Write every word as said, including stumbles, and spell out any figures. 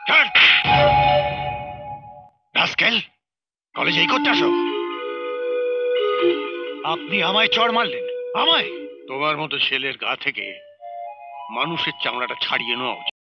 Rascal, কলেজে এই করতে আসো? আপনি আমায় চড় মারলেন? আমায়? তোমার মতো ছেলের গা থেকে মানুষের চামড়াটা ছাড়িয়ে নেওয়া উচিত।